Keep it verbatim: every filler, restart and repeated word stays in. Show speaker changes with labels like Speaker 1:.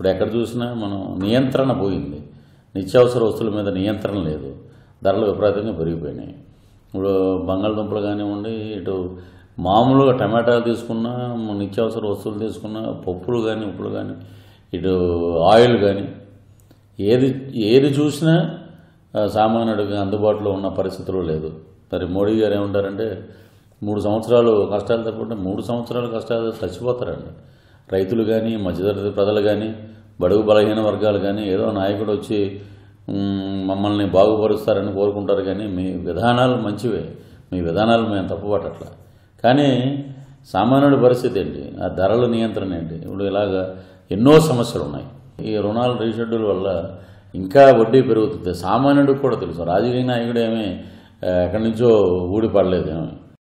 Speaker 1: ఇప్పుడు ఎక్కడ చూసినా మనం నియంత్రణ పోయింది, నిత్యావసర వస్తువుల మీద నియంత్రణ లేదు, ధరలు విపరీతంగా పెరిగిపోయినాయి. ఇప్పుడు బంగాళదుంపలు కానివ్వండి, ఇటు మామూలుగా టమాటాలు తీసుకున్నా, నిత్యావసర వస్తువులు తీసుకున్నా, పప్పులు కానీ ఉప్పులు కానీ, ఇటు ఆయిల్ కానీ, ఏది ఏది చూసినా సామాన్యుడికి అందుబాటులో ఉన్న పరిస్థితులు లేదు. మరి మోడీ గారు ఏమంటారంటే మూడు సంవత్సరాలు కష్టాలు తప్పుకుంటే మూడు సంవత్సరాలు కష్టాలు చచ్చిపోతారండి రైతులు కానీ, మధ్యతరగతి ప్రజలు కానీ, బడుగు బలహీన వర్గాలు కానీ. ఏదో నాయకుడు వచ్చి మమ్మల్ని బాగుపరుస్తారని కోరుకుంటారు, కానీ మీ విధానాలు మంచివే, మీ విధానాలు మేము తప్పుపట్టట్లా. కానీ సామాన్యుడి పరిస్థితి ఏంటి, ఆ ధరల నియంత్రణ ఏంటి? ఇప్పుడు ఇలాగా ఎన్నో సమస్యలు ఉన్నాయి. ఈ రుణాల రీషెడ్యూల్ వల్ల ఇంకా వడ్డీ పెరుగుతుంది. సామాన్యుడికి కూడా తెలుసు, రాజకీయ నాయకుడు ఏమీ ఎక్కడి నుంచో ఊడిపడలేదు ఏమి.